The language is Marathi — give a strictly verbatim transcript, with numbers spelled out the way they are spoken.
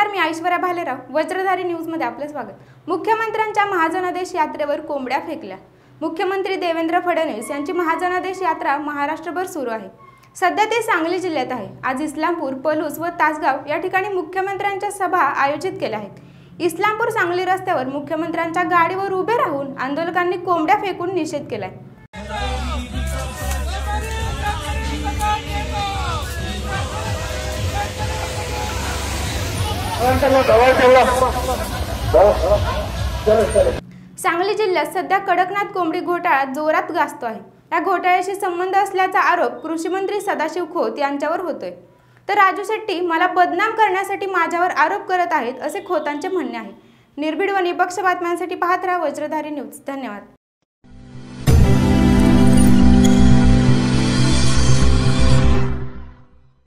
नमस्कार, मी ऐश्वर्या भालेराव. वज्रधारी न्यूजमध्ये आपले स्वागत. मुख्यमंत्र्यांच्या महाजनादेश यात्रेवर कोंबड्या फेकल्या. मुख्यमंत्री देवेंद्र फडणवीस यांची महाजनादेश यात्रा महाराष्ट्रभर सुरू आहे. सध्या ते सांगली जिल्ह्यात आहे. आज इस्लामपूर, पलूस व तासगाव या ठिकाणी मुख्यमंत्र्यांच्या सभा आयोजित केल्या आहेत. इस्लामपूर सांगली रस्त्यावर मुख्यमंत्र्यांच्या गाडीवर उभे राहून आंदोलकांनी कोंबड्या फेकून निषेध केलाय. सांगली जिल्ह्यात सध्या कडकनाथ कोंबडी घोटाळा जोरात गाजतो आहे. या घोटाळ्याशी संबंध असल्याचा आरोप कृषी मंत्री सदाशिव खोत यांच्यावर होतोय. तर राजू शेट्टी मला बदनाम करण्यासाठी माझ्यावर आरोप करत आहेत असे खोतांचे म्हणणे आहे. निर्भीड व निपक्ष बातम्यांसाठी पाहत राहा वज्रधारी न्यूज. धन्यवाद.